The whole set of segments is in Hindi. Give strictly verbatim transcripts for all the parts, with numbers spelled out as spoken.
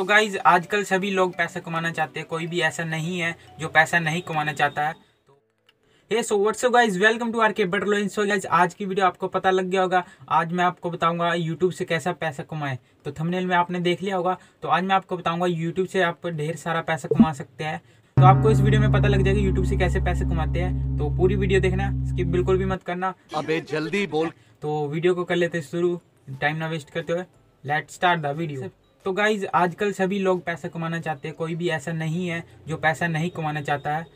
तो गाइज आजकल सभी लोग पैसा कमाना चाहते हैं, कोई भी ऐसा नहीं है जो पैसा नहीं कमाना चाहता है। Hey so what's up guys, welcome to R K better learning. So guys आज की वीडियो आपको पता लग गया होगा, आज मैं आपको बताऊंगा यूट्यूब से कैसा पैसा कमाएं। तो थंबनेल में आपने देख लिया होगा, तो आज मैं आपको बताऊंगा यूट्यूब से आप ढेर सारा पैसा कमा सकते हैं। तो आपको इस वीडियो में पता लग जाएगा यूट्यूब से कैसे पैसे कमाते हैं, तो पूरी वीडियो देखना, स्किप बिल्कुल भी मत करना। अबे जल्दी बोल। तो वीडियो को कर लेते शुरू, टाइम ना वेस्ट करते हुए, लेट्स स्टार्ट द वीडियो। तो गाइज आजकल सभी लोग पैसा कमाना चाहते हैं, कोई भी ऐसा नहीं है जो पैसा नहीं कमाना चाहता है।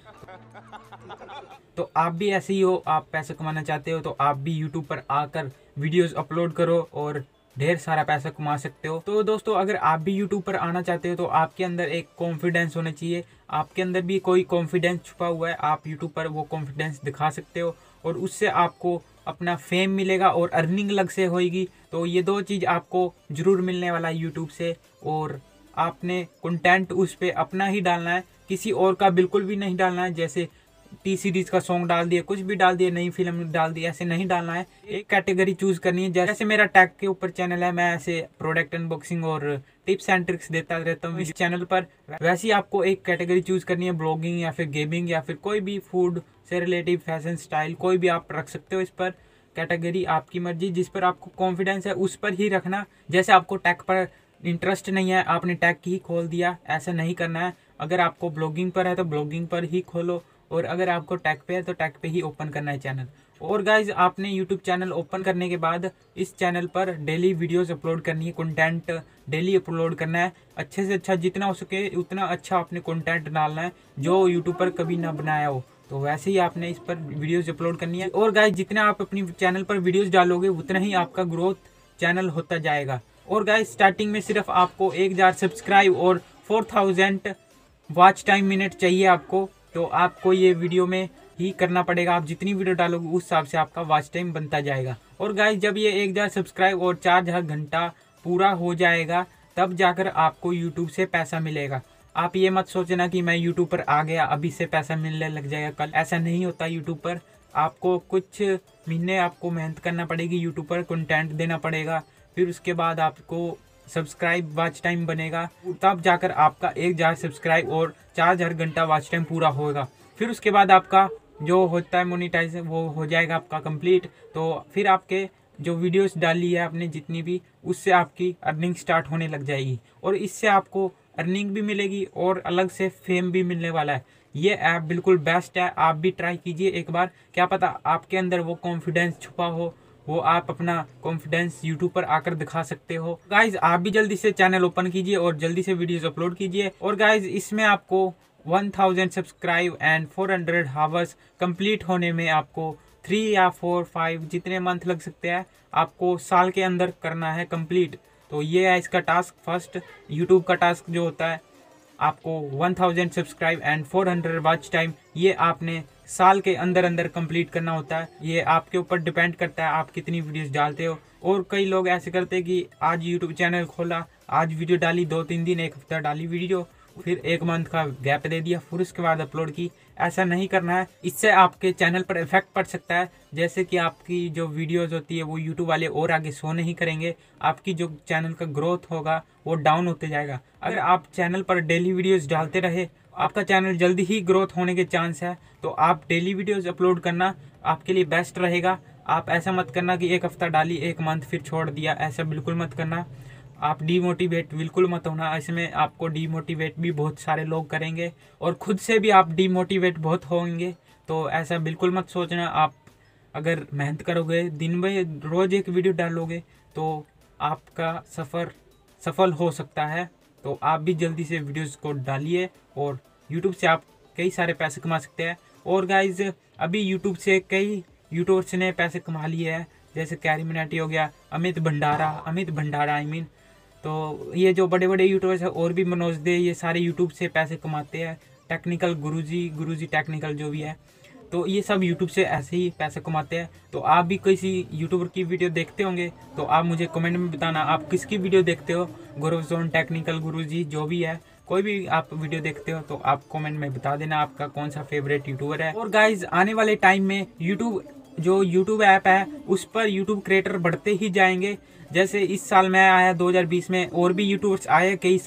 तो आप भी ऐसे ही हो, आप पैसा कमाना चाहते हो तो आप भी यूट्यूब पर आकर वीडियोस अपलोड करो और ढेर सारा पैसा कमा सकते हो। तो दोस्तों अगर आप भी यूट्यूब पर आना चाहते हो तो आपके अंदर एक कॉन्फिडेंस होना चाहिए, आपके अंदर भी कोई कॉन्फिडेंस छुपा हुआ है, आप यूट्यूब पर वो कॉन्फिडेंस दिखा सकते हो और उससे आपको अपना फेम मिलेगा और अर्निंग अलग से होएगी। तो ये दो चीज़ आपको ज़रूर मिलने वाला है यूट्यूब से। और आपने कंटेंट उस पर अपना ही डालना है, किसी और का बिल्कुल भी नहीं डालना है। जैसे टी सीरीज का सॉन्ग डाल दिए, कुछ भी डाल दिए, नई फिल्म डाल दी, ऐसे नहीं डालना है। एक कैटेगरी चूज करनी है। जैसे मेरा टैग के ऊपर चैनल है, मैं ऐसे प्रोडक्ट अनबॉक्सिंग और टिप्स एंड ट्रिक्स देता रहता हूँ इस चैनल पर। वैसे ही आपको एक कैटेगरी चूज करनी है, ब्लॉगिंग या फिर गेमिंग या फिर कोई भी फूड से रिलेटिव, फैशन, स्टाइल, कोई भी आप रख सकते हो इस पर कैटेगरी, आपकी मर्जी। जिस पर आपको कॉन्फिडेंस है उस पर ही रखना। जैसे आपको टैग पर इंटरेस्ट नहीं है, आपने टैग ही खोल दिया, ऐसा नहीं करना है। अगर आपको ब्लॉगिंग पर है तो ब्लॉगिंग पर ही खोलो, और अगर आपको टैग पे है तो टैग पे ही ओपन करना है चैनल। और गाइज आपने यूट्यूब चैनल ओपन करने के बाद इस चैनल पर डेली वीडियोस अपलोड करनी है, कंटेंट डेली अपलोड करना है। अच्छे से अच्छा, जितना हो सके उतना अच्छा आपने कंटेंट डालना है जो यूट्यूब पर कभी ना बनाया हो। तो वैसे ही आपने इस पर वीडियोस अपलोड करनी है। और गाइज जितना आप अपनी चैनल पर वीडियोस डालोगे उतना ही आपका ग्रोथ चैनल होता जाएगा। और गाइज स्टार्टिंग में सिर्फ आपको एक हजार सब्सक्राइब और four thousand watch time minute चाहिए आपको। तो आपको ये वीडियो में ही करना पड़ेगा, आप जितनी वीडियो डालोगे उस हिसाब से आपका वॉच टाइम बनता जाएगा। और गाइस जब ये एक हज़ार सब्सक्राइब और चार हज़ार घंटा पूरा हो जाएगा तब जाकर आपको यूट्यूब से पैसा मिलेगा। आप ये मत सोचना कि मैं यूट्यूब पर आ गया अभी से पैसा मिलने लग जाएगा कल, ऐसा नहीं होता यूट्यूब पर। आपको कुछ महीने आपको मेहनत करना पड़ेगी, यूट्यूब पर कंटेंट देना पड़ेगा, फिर उसके बाद आपको सब्सक्राइब वॉच टाइम बनेगा, तब जाकर आपका एक हज़ार सब्सक्राइब और चार हज़ार घंटा वॉच टाइम पूरा होगा। फिर उसके बाद आपका जो होता है मोनेटाइज वो हो जाएगा आपका कंप्लीट। तो फिर आपके जो वीडियोस डाली है आपने जितनी भी, उससे आपकी अर्निंग स्टार्ट होने लग जाएगी और इससे आपको अर्निंग भी मिलेगी और अलग से फेम भी मिलने वाला है। ये ऐप बिल्कुल बेस्ट है, आप भी ट्राई कीजिए एक बार, क्या पता आपके अंदर वो कॉन्फिडेंस छुपा हो, वो आप अपना कॉन्फिडेंस यूट्यूब पर आकर दिखा सकते हो। गाइज आप भी जल्दी से चैनल ओपन कीजिए और जल्दी से वीडियोस अपलोड कीजिए। और गाइज इसमें आपको one thousand subscribe and four hundred hours complete होने में आपको थ्री या फोर फाइव जितने मंथ लग सकते हैं, आपको साल के अंदर करना है कंप्लीट। तो ये है इसका टास्क। फर्स्ट यूट्यूब का टास्क जो होता है, आपको one thousand subscribe and four hundred watch time, ये आपने साल के अंदर अंदर कंप्लीट करना होता है। ये आपके ऊपर डिपेंड करता है आप कितनी वीडियोस डालते हो। और कई लोग ऐसे करते हैं कि आज यूट्यूब चैनल खोला, आज वीडियो डाली, दो तीन दिन एक हफ्ता डाली वीडियो, फिर एक मंथ का गैप दे दिया, फिर उसके बाद अपलोड की। ऐसा नहीं करना है, इससे आपके चैनल पर इफेक्ट पड़ सकता है। जैसे कि आपकी जो वीडियोस होती है वो यूट्यूब वाले और आगे शो नहीं करेंगे, आपकी जो चैनल का ग्रोथ होगा वो डाउन होते जाएगा। अगर आप चैनल पर डेली वीडियोस डालते रहे, आपका चैनल जल्दी ही ग्रोथ होने के चांस है। तो आप डेली वीडियोस अपलोड करना आपके लिए बेस्ट रहेगा। आप ऐसा मत करना कि एक हफ्ता डाली, एक मंथ फिर छोड़ दिया, ऐसा बिल्कुल मत करना। आप डीमोटिवेट बिल्कुल मत होना, इसमें आपको डीमोटिवेट भी बहुत सारे लोग करेंगे और खुद से भी आप डीमोटिवेट बहुत होंगे। तो ऐसा बिल्कुल मत सोचना। आप अगर मेहनत करोगे, दिन में रोज़ एक वीडियो डालोगे तो आपका सफ़र सफल हो सकता है। तो आप भी जल्दी से वीडियोस को डालिए और यूट्यूब से आप कई सारे पैसे कमा सकते हैं। और गाइज अभी यूट्यूब से कई यूट्यूबर्स ने पैसे कमा लिए हैं, जैसे कैरी मिनाटी हो गया, अमित भंडारा अमित भंडारा आई मीन तो ये जो बड़े बड़े यूट्यूबर्स हैं, और भी मनोज दे, ये सारे यूट्यूब से पैसे कमाते हैं। टेक्निकल गुरुजी गुरुजी टेक्निकल जो भी है, तो ये सब यूट्यूब से ऐसे ही पैसे कमाते हैं। तो आप भी किसी यूट्यूबर की वीडियो देखते होंगे तो आप मुझे कमेंट में बताना आप किसकी वीडियो देखते हो। गुरुजोन टेक्निकल गुरुजी जो भी है, कोई भी आप वीडियो देखते हो तो आप कमेंट में बता देना आपका कौन सा फेवरेट यूट्यूबर है। और गाइज आने वाले टाइम में यूट्यूब जो यूट्यूब ऐप है उस पर यूट्यूब क्रिएटर बढ़ते ही जाएंगे। जैसे इस साल मैं आया दो हज़ार बीस में, और भी यूट्यूबर्स आए कई सारे,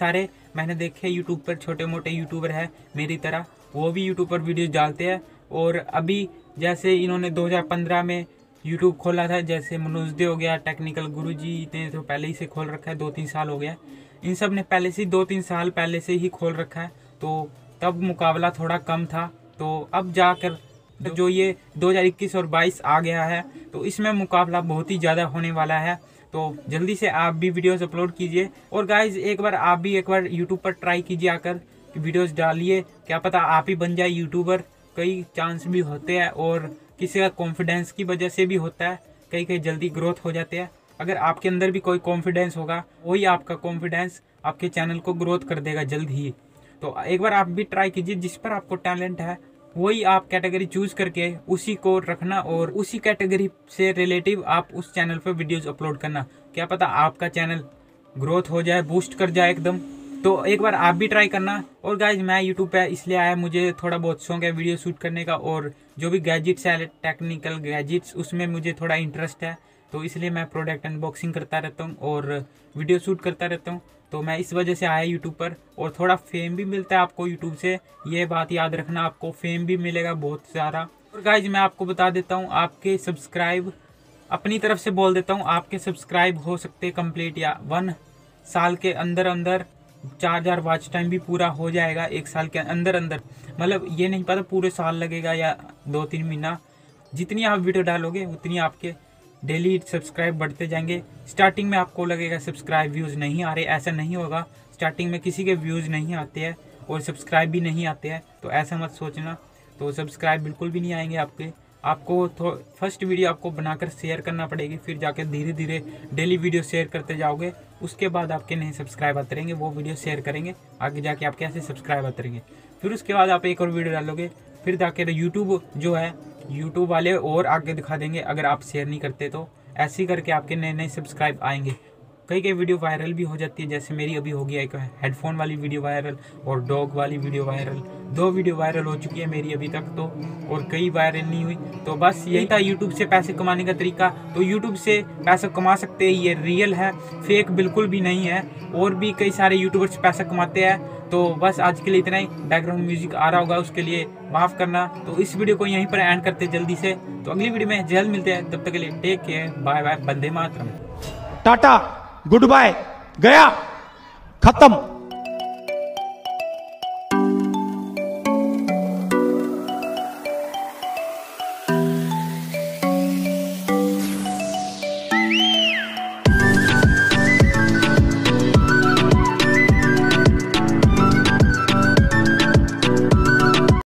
मैंने देखे यूट्यूब पर छोटे मोटे यूट्यूबर है मेरी तरह, वो भी यूट्यूब पर वीडियोस डालते हैं। और अभी जैसे इन्होंने दो हज़ार पंद्रह में यूट्यूब खोला था, जैसे मनोज दे हो गया, टेक्निकल गुरुजी ने तो पहले ही से खोल रखा है, दो तीन साल हो गया। इन सब ने पहले से दो तीन साल पहले से ही खोल रखा है, तो तब मुकाबला थोड़ा कम था। तो अब जाकर जो ये दो हज़ार इक्कीस और बाईस आ गया है, तो इसमें मुकाबला बहुत ही ज़्यादा होने वाला है। तो जल्दी से आप भी वीडियोस अपलोड कीजिए। और गाइज एक बार आप भी एक बार यूट्यूब पर ट्राई कीजिए, आकर वीडियोस डालिए, क्या पता आप ही बन जाए यूट्यूबर। कई चांस भी होते हैं और किसी का कॉन्फिडेंस की वजह से भी होता है, कई कई जल्दी ग्रोथ हो जाते हैं। अगर आपके अंदर भी कोई कॉन्फिडेंस होगा, वही आपका कॉन्फिडेंस आपके चैनल को ग्रोथ कर देगा जल्द ही। तो एक बार आप भी ट्राई कीजिए, जिस पर आपको टैलेंट है वही आप कैटेगरी चूज करके उसी को रखना और उसी कैटेगरी से रिलेटिव आप उस चैनल पर वीडियोस अपलोड करना। क्या पता आपका चैनल ग्रोथ हो जाए, बूस्ट कर जाए एकदम। तो एक बार आप भी ट्राई करना। और गाइज मैं यूट्यूब पे इसलिए आया, मुझे थोड़ा बहुत शौक है वीडियो शूट करने का, और जो भी गैजेट्स है, टेक्निकल गैजेट्स, उसमें मुझे थोड़ा इंटरेस्ट है। तो इसलिए मैं प्रोडक्ट अनबॉक्सिंग करता रहता हूँ और वीडियो शूट करता रहता हूँ। तो मैं इस वजह से आया यूट्यूब पर, और थोड़ा फेम भी मिलता है आपको यूट्यूब से, ये बात याद रखना, आपको फेम भी मिलेगा बहुत सारा। और गाइज मैं आपको बता देता हूँ, आपके सब्सक्राइब अपनी तरफ से बोल देता हूँ, आपके सब्सक्राइब हो सकते कंप्लीट या वन साल के अंदर अंदर चार हजार वॉच टाइम भी पूरा हो जाएगा, एक साल के अंदर अंदर। मतलब ये नहीं पता पूरे साल लगेगा या दो तीन महीना। जितनी आप वीडियो डालोगे उतनी आपके डेली सब्सक्राइब बढ़ते जाएंगे। स्टार्टिंग में आपको लगेगा सब्सक्राइब व्यूज़ नहीं आ रहे, ऐसा नहीं होगा। स्टार्टिंग में किसी के व्यूज़ नहीं आते हैं और सब्सक्राइब भी नहीं आते हैं, तो ऐसा मत सोचना। तो सब्सक्राइब बिल्कुल भी नहीं आएंगे आपके। आपको तो फर्स्ट वीडियो आपको बनाकर शेयर करना पड़ेगी, फिर जाकर धीरे धीरे डेली वीडियो शेयर करते जाओगे, उसके बाद आपके नए सब्सक्राइब आते रहेंगे, वो वीडियो शेयर करेंगे, आगे जाके आपके ऐसे सब्सक्राइब आते रहेंगे। फिर उसके बाद आप एक और वीडियो डालोगे, फिर जाकर यूट्यूब जो है, यूट्यूब वाले और आगे दिखा देंगे अगर आप शेयर नहीं करते तो। ऐसे ही करके आपके नए नए सब्सक्राइब आएंगे। कई कई वीडियो वायरल भी हो जाती है, जैसे मेरी अभी हो गया एक हेडफोन वाली वीडियो वायरल और डॉग वाली वीडियो वायरल। दो वीडियो वायरल हो चुकी है मेरी अभी तक तो, और कई वायरल नहीं हुई। तो बस यही था यूट्यूब से पैसे कमाने का तरीका। तो यूट्यूब से पैसा कमा सकते हैं, ये रियल है, फेक बिल्कुल भी नहीं है। और भी कई सारे यूट्यूबर्स पैसा कमाते हैं। तो बस आज के लिए इतना ही। बैकग्राउंड म्यूजिक आ रहा होगा, उसके लिए माफ़ करना। तो इस वीडियो को यहीं पर एंड करते जल्दी से। तो अगली वीडियो में जल्द मिलते हैं, तब तक के लिए टेक केयर, बाय बाय, वंदे मातरम, टाटा, गुड बाय, गया, खत्म।